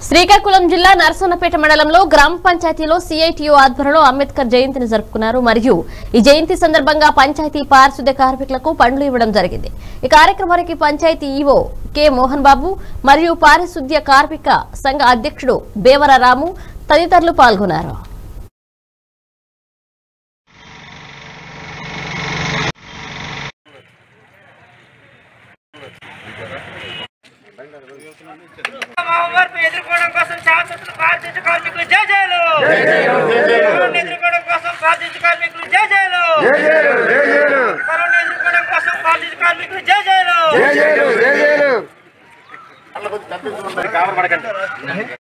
శ్రీకాకుళం జిల్లా నరసనపేట మండలంలో గ్రామ పంచాయతీలో సిఐటియు ఆధ్వర్యంలో అంబేద్కర్ జయంతిని జరుపుకున్నారు. మరియు ఈ జయంతి సందర్భంగా పంచాయతీ పారిశుద్ధ్య కార్మికులకు పండ్లు ఇవ్వడం జరిగింది. ఈ కార్యక్రమానికి పంచాయతీ ఈవో కె మోహన్ బాబు మరియు పారిశుద్ధ్య కార్మిక సంఘ అధ్యక్షుడు బేవర రాము తదితరులు పాల్గొన్నారు. ఎదుర్కోవడం కోసం శాశ్వత పారిశుద్ధ్య కార్మికులు జై జయలు, ఎదుర్కోవడం కోసం పారిశుద్ధ్య కార్మికులు జై జయలు, కరోనా ఎదుర్కోవడం కోసం పారిశుద్ధ్య కార్మికులు జై జయలు.